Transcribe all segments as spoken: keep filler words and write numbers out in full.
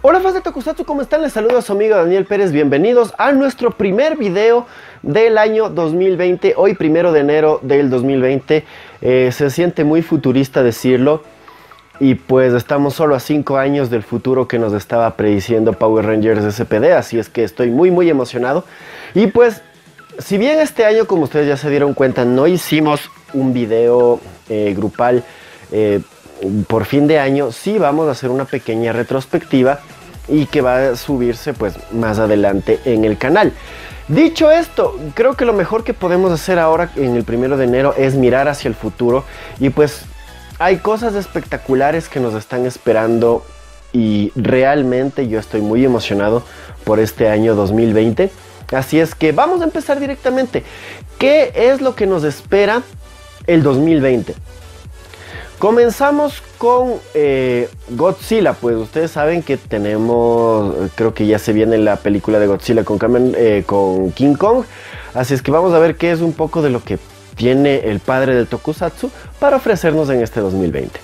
Hola fans de Tokusatsu, ¿cómo están? Les saludo a su amigo Daniel Pérez, bienvenidos a nuestro primer video del año dos mil veinte, hoy primero de enero del dos mil veinte. Eh, se siente muy futurista decirlo, y pues estamos solo a cinco años del futuro que nos estaba prediciendo Power Rangers S P D, así es que estoy muy muy emocionado. Y pues, si bien este año, como ustedes ya se dieron cuenta, no hicimos un video eh, grupal eh, por fin de año, sí vamos a hacer una pequeña retrospectiva y que va a subirse pues más adelante en el canal. Dicho esto, creo que lo mejor que podemos hacer ahora en el primero de enero es mirar hacia el futuro, y pues hay cosas espectaculares que nos están esperando y realmente yo estoy muy emocionado por este año dos mil veinte. Así es que vamos a empezar directamente. ¿Qué es lo que nos espera el dos mil veinte? Comenzamos con eh, Godzilla. Pues ustedes saben que tenemos, creo que ya se viene la película de Godzilla con, Kamen, eh, con King Kong. Así es que vamos a ver qué es un poco de lo que tiene el padre del Tokusatsu para ofrecernos en este dos mil veinte.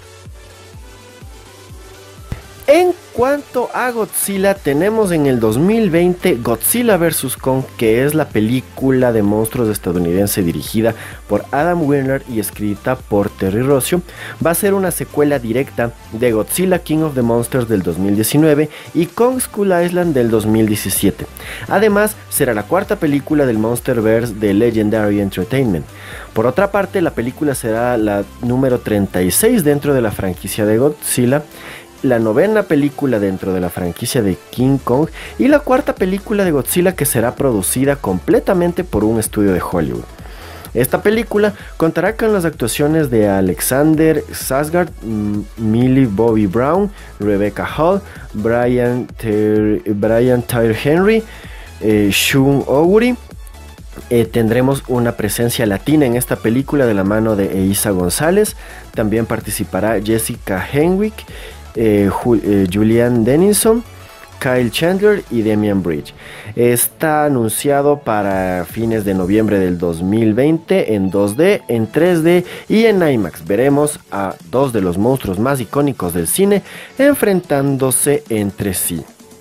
En cuanto a Godzilla, tenemos en el dos mil veinte Godzilla versus. Kong, que es la película de monstruos estadounidense dirigida por Adam Wingard y escrita por Terry Rossio. Va a ser una secuela directa de Godzilla King of the Monsters del dos mil diecinueve y Kong Skull Island del dos mil diecisiete. Además, será la cuarta película del Monsterverse de Legendary Entertainment. Por otra parte, la película será la número treinta y seis dentro de la franquicia de Godzilla, la novena película dentro de la franquicia de King Kong y la cuarta película de Godzilla que será producida completamente por un estudio de Hollywood. Esta película contará con las actuaciones de Alexander Skarsgård, Millie Bobby Brown, Rebecca Hall, Brian, Ter Brian Tyree Henry, eh, Shun Oguri. Eh, tendremos una presencia latina en esta película de la mano de Eiza González. También participará Jessica Henwick, Eh, Ju eh, Julian Dennison, Kyle Chandler y Damian Bridge. Está anunciado para fines de noviembre del dos mil veinte en dos D, en tres D y en IMAX. Veremos a dos de los monstruos más icónicos del cine enfrentándose entre sí.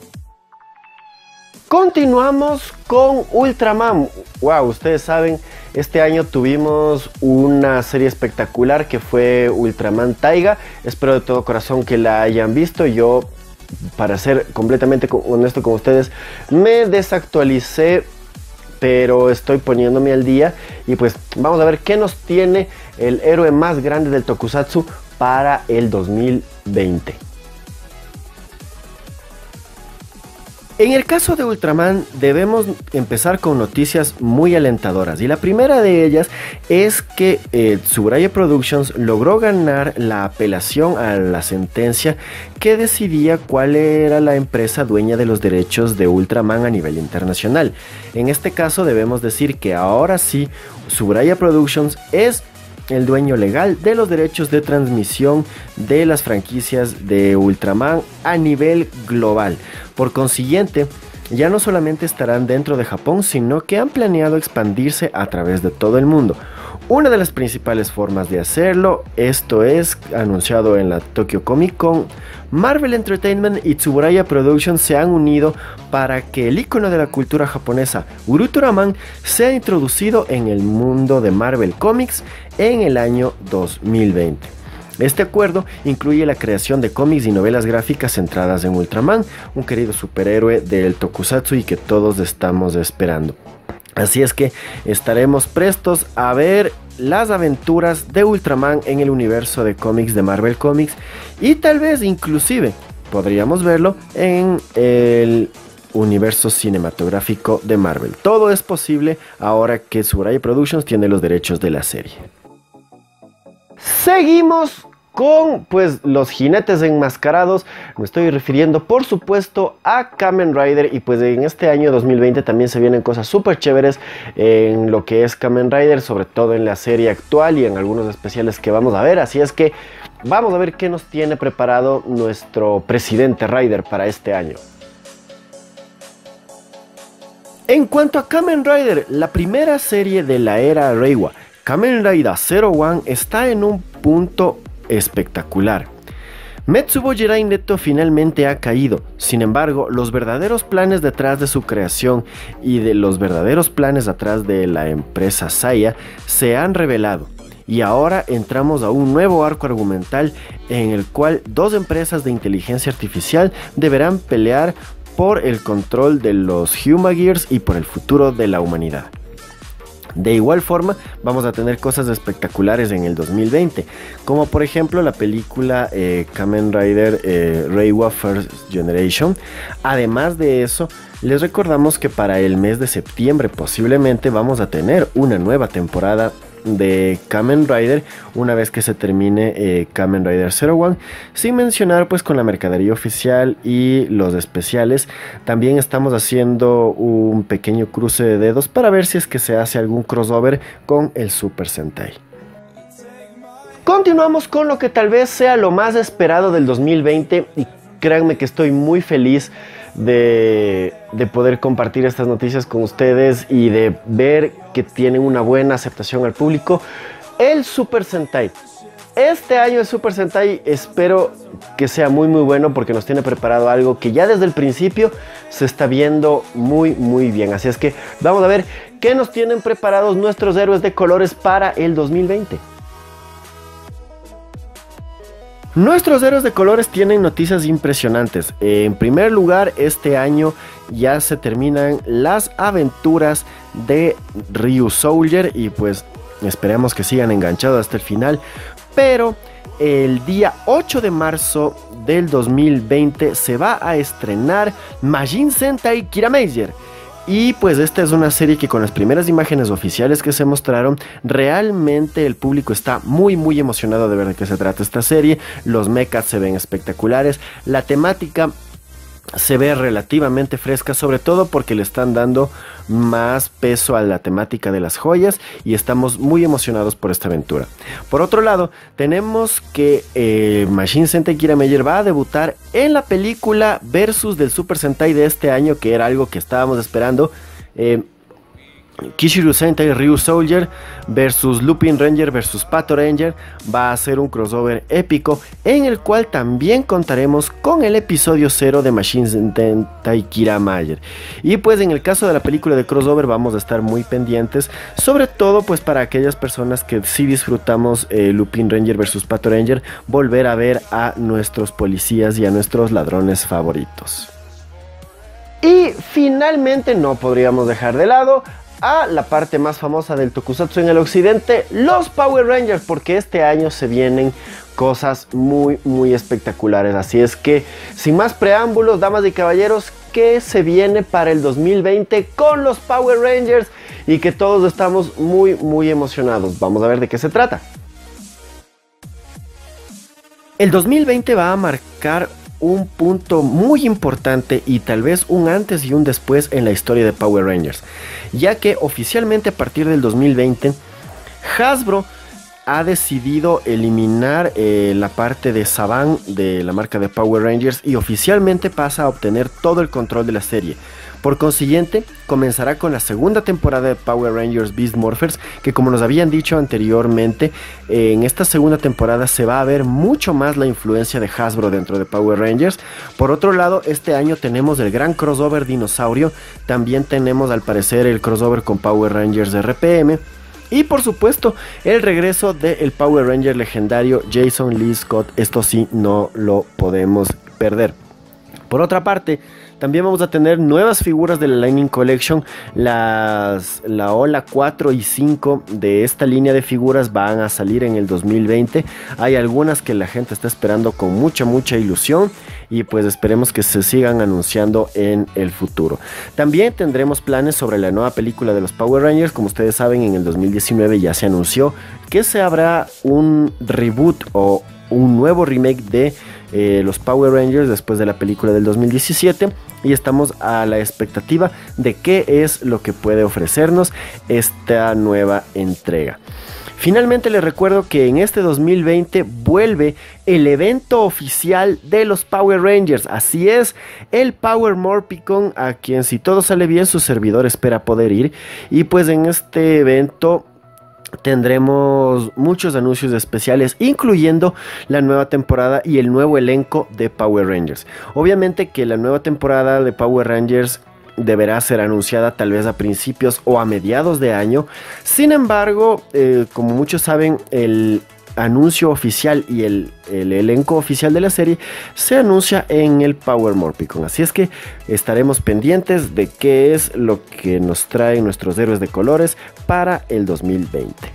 Continuamos con Ultraman. Wow, ustedes saben, este año tuvimos una serie espectacular que fue Ultraman Taiga. Espero de todo corazón que la hayan visto. Yo, para ser completamente honesto con ustedes, me desactualicé, pero estoy poniéndome al día. Y pues vamos a ver qué nos tiene el héroe más grande del Tokusatsu para el dos mil veinte. En el caso de Ultraman debemos empezar con noticias muy alentadoras, y la primera de ellas es que eh, Tsuburaya Productions logró ganar la apelación a la sentencia que decidía cuál era la empresa dueña de los derechos de Ultraman a nivel internacional. En este caso debemos decir que ahora sí Tsuburaya Productions es el dueño legal de los derechos de transmisión de las franquicias de Ultraman a nivel global. Por consiguiente, ya no solamente estarán dentro de Japón, sino que han planeado expandirse a través de todo el mundo. Una de las principales formas de hacerlo, esto es anunciado en la Tokyo Comic Con, Marvel Entertainment y Tsuburaya Productions se han unido para que el icono de la cultura japonesa, Ultraman, sea introducido en el mundo de Marvel Comics en el año dos mil veinte. Este acuerdo incluye la creación de cómics y novelas gráficas centradas en Ultraman, un querido superhéroe del Tokusatsu y que todos estamos esperando. Así es que estaremos prestos a ver las aventuras de Ultraman en el universo de cómics de Marvel Comics, y tal vez inclusive podríamos verlo en el universo cinematográfico de Marvel. Todo es posible ahora que Tsuburaya Productions tiene los derechos de la serie. Seguimos con pues los jinetes enmascarados. Me estoy refiriendo por supuesto a Kamen Rider, y pues en este año dos mil veinte también se vienen cosas súper chéveres en lo que es Kamen Rider, sobre todo en la serie actual y en algunos especiales que vamos a ver. Así es que vamos a ver qué nos tiene preparado nuestro presidente Rider para este año. En cuanto a Kamen Rider, la primera serie de la era Reiwa, Kamen Rider Zero One, está en un punto espectacular. Metsubo Jirai Neto finalmente ha caído. Sin embargo, los verdaderos planes detrás de su creación y de los verdaderos planes detrás de la empresa Saya se han revelado. Y ahora entramos a un nuevo arco argumental en el cual dos empresas de inteligencia artificial deberán pelear por el control de los Humagears y por el futuro de la humanidad. De igual forma, vamos a tener cosas espectaculares en el dos mil veinte, como por ejemplo la película eh, Kamen Rider eh, Reiwa First Generation. Además de eso, les recordamos que para el mes de septiembre posiblemente vamos a tener una nueva temporada de Kamen Rider una vez que se termine eh, Kamen Rider Zero One, sin mencionar pues con la mercadería oficial y los especiales. También estamos haciendo un pequeño cruce de dedos para ver si es que se hace algún crossover con el Super Sentai. Continuamos con lo que tal vez sea lo más esperado del dos mil veinte y créanme que estoy muy feliz De, de poder compartir estas noticias con ustedes y de ver que tienen una buena aceptación al público. El Super Sentai. Este año el Super Sentai espero que sea muy muy bueno porque nos tiene preparado algo que ya desde el principio se está viendo muy muy bien. Así es que vamos a ver qué nos tienen preparados nuestros héroes de colores para el dos mil veinte. Nuestros héroes de colores tienen noticias impresionantes. En primer lugar, este año ya se terminan las aventuras de Ryusoulger y pues esperemos que sigan enganchados hasta el final. Pero el día ocho de marzo del dos mil veinte se va a estrenar Majin Sentai Kiramager. Y pues esta es una serie que con las primeras imágenes oficiales que se mostraron, realmente el público está muy muy emocionado de ver de qué se trata esta serie. Los mechas se ven espectaculares, la temática se ve relativamente fresca, sobre todo porque le están dando más peso a la temática de las joyas y estamos muy emocionados por esta aventura. Por otro lado, tenemos que eh, Majin Sentai Kiramager va a debutar en la película Versus del Super Sentai de este año, que era algo que estábamos esperando. eh, Kishiru Sentai Ryusoulger versus Lupin Ranger versus Pato Ranger va a ser un crossover épico en el cual también contaremos con el episodio cero de Majin Sentai Kiramager. Y pues en el caso de la película de crossover vamos a estar muy pendientes, sobre todo pues para aquellas personas que sí disfrutamos eh, Lupin Ranger versus Pato Ranger, volver a ver a nuestros policías y a nuestros ladrones favoritos. Y finalmente no podríamos dejar de lado a la parte más famosa del tokusatsu en el occidente, los Power Rangers, porque este año se vienen cosas muy muy espectaculares. Así es que sin más preámbulos, damas y caballeros, ¿qué se viene para el dos mil veinte con los Power Rangers? Y que todos estamos muy muy emocionados. Vamos a ver de qué se trata. El dos mil veinte va a marcar un punto muy importante y tal vez un antes y un después en la historia de Power Rangers, ya que oficialmente a partir del dos mil veinte Hasbro ha decidido eliminar eh, la parte de Saban de la marca de Power Rangers y oficialmente pasa a obtener todo el control de la serie. Por consiguiente, comenzará con la segunda temporada de Power Rangers Beast Morphers, que como nos habían dicho anteriormente, eh, en esta segunda temporada se va a ver mucho más la influencia de Hasbro dentro de Power Rangers. Por otro lado, este año tenemos el gran crossover dinosaurio, también tenemos al parecer el crossover con Power Rangers R P M, y por supuesto el regreso del Power Ranger legendario Jason Lee Scott. Esto sí no lo podemos perder. Por otra parte, también vamos a tener nuevas figuras de la Lightning Collection. Las, la Ola cuatro y cinco de esta línea de figuras van a salir en el dos mil veinte. Hay algunas que la gente está esperando con mucha mucha ilusión y pues esperemos que se sigan anunciando en el futuro. También tendremos planes sobre la nueva película de los Power Rangers. Como ustedes saben, en el dos mil diecinueve ya se anunció que se habrá un reboot o un nuevo remake de eh, los Power Rangers después de la película del dos mil diecisiete, y estamos a la expectativa de qué es lo que puede ofrecernos esta nueva entrega. Finalmente les recuerdo que en este dos mil veinte vuelve el evento oficial de los Power Rangers. Así es, el Power Morphicon, a quien si todo sale bien su servidor espera poder ir. Y pues en este evento tendremos muchos anuncios especiales, incluyendo la nueva temporada y el nuevo elenco de Power Rangers. Obviamente que la nueva temporada de Power Rangers deberá ser anunciada tal vez a principios o a mediados de año. Sin embargo, eh, como muchos saben, el anuncio oficial y el, el elenco oficial de la serie se anuncia en el Power Morpicon. Así es que estaremos pendientes de qué es lo que nos traen nuestros héroes de colores para el dos mil veinte.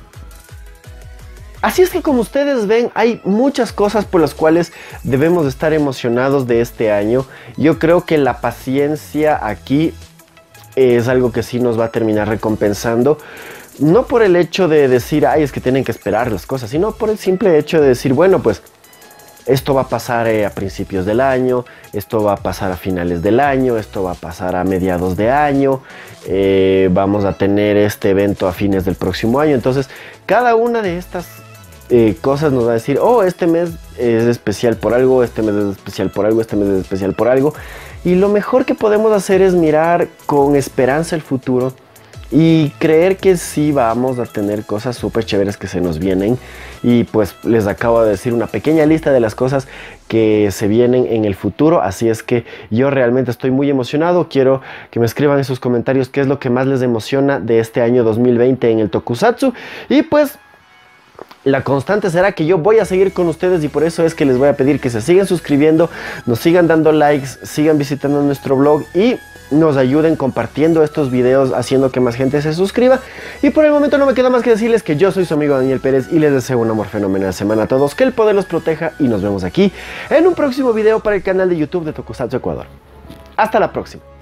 Así es que, como ustedes ven, hay muchas cosas por las cuales debemos estar emocionados de este año. Yo creo que la paciencia aquí es algo que sí nos va a terminar recompensando. No por el hecho de decir, ay, es que tienen que esperar las cosas, sino por el simple hecho de decir, bueno, pues esto va a pasar eh, a principios del año, esto va a pasar a finales del año, esto va a pasar a mediados de año, eh, vamos a tener este evento a fines del próximo año. Entonces, cada una de estas eh, cosas nos va a decir, oh, este mes es especial por algo, este mes es especial por algo, este mes es especial por algo. Y lo mejor que podemos hacer es mirar con esperanza el futuro y creer que sí vamos a tener cosas súper chéveres que se nos vienen. Y pues les acabo de decir una pequeña lista de las cosas que se vienen en el futuro. Así es que yo realmente estoy muy emocionado. Quiero que me escriban en sus comentarios qué es lo que más les emociona de este año dos mil veinte en el Tokusatsu. Y pues la constante será que yo voy a seguir con ustedes, y por eso es que les voy a pedir que se sigan suscribiendo, nos sigan dando likes, sigan visitando nuestro blog y nos ayuden compartiendo estos videos, haciendo que más gente se suscriba. Y por el momento no me queda más que decirles que yo soy su amigo Daniel Pérez y les deseo un amor fenomenal semana a todos, que el poder los proteja, y nos vemos aquí en un próximo video para el canal de YouTube de Tokusatsu Ecuador. Hasta la próxima.